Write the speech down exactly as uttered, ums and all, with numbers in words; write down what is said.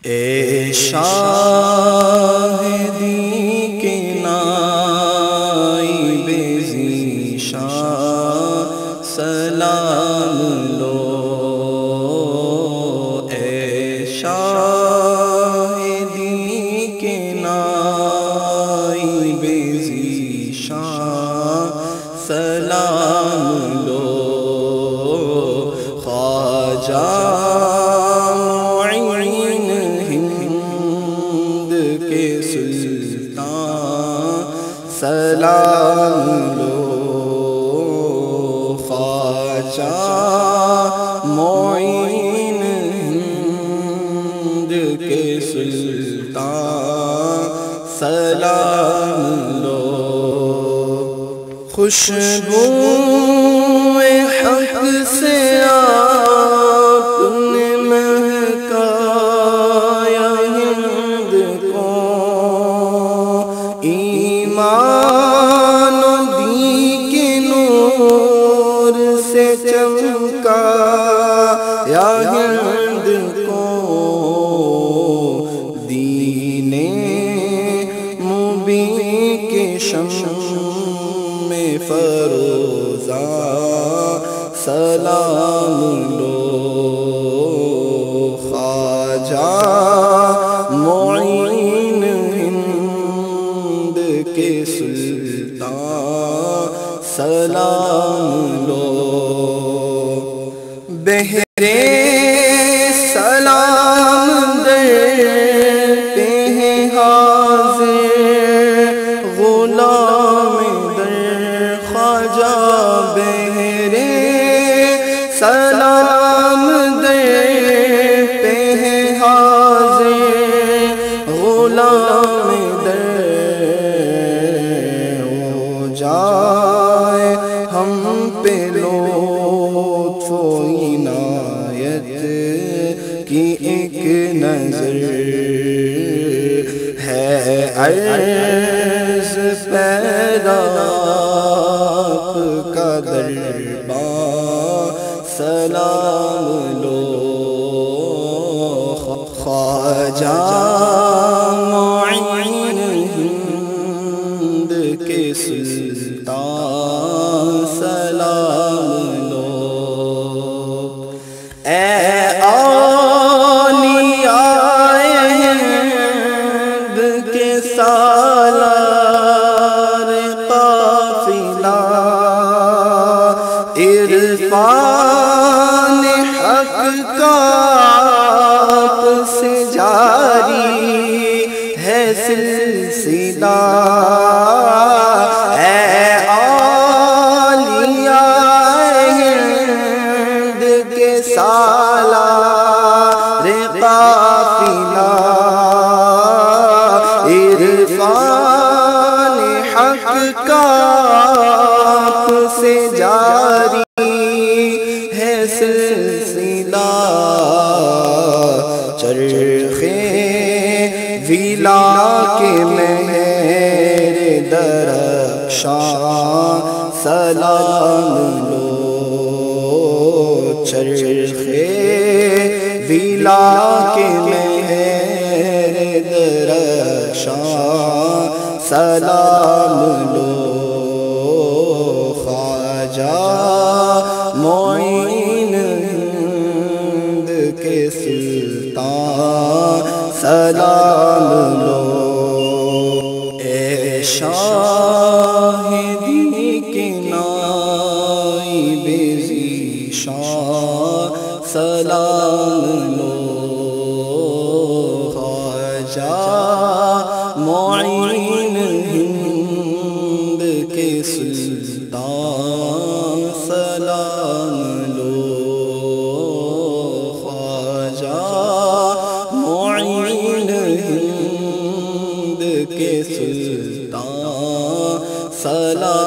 اے شاہ دی کے نائب ذیشان سلام لو، اے شاہ دی کے نائب ذیشان سلام لو، خواجہ سلام لو، خواجہ معین ہند کے سلطان سلام لو، خوشبو حق سے آپ نے مہکایا ہند کو، ایمان دی کے نور سے چمکا یا ہند کو، دین مبین کے شمع فروزاں سلام لو، خواجہ معین کے سلطان سلام لو، بہرے سلام در پہ حاضر غلام در خواجہ، بہرے سلام در پہ حاضر غلام در جائے ہم پہ لطف و عنایت کی ایک نظر، ہے عرض پیدا آپ کا دربار سلام لو، خواجہ معین ہند کے سلطان سلام لو، اے اولیاء ہند کے سالار قافلہ، عرفان حق کا آپ سے جاری ہے سلسلہ، سالار قافلہ، عرفان حق کا آپ سے جاری ہے سلسلہ، چرخ ولا کے مہر درخشاں سلام لو، چرخ ولا کے مہر درخشاں سلام لو، خواجہ معین ہند کے سلطان سلام لو، اے شاہ دی کے نائب ذیشان سلام لو، خواجہ معین ہند کے سلطان سلام لو، خواجہ معین ہند کے سلطان سلام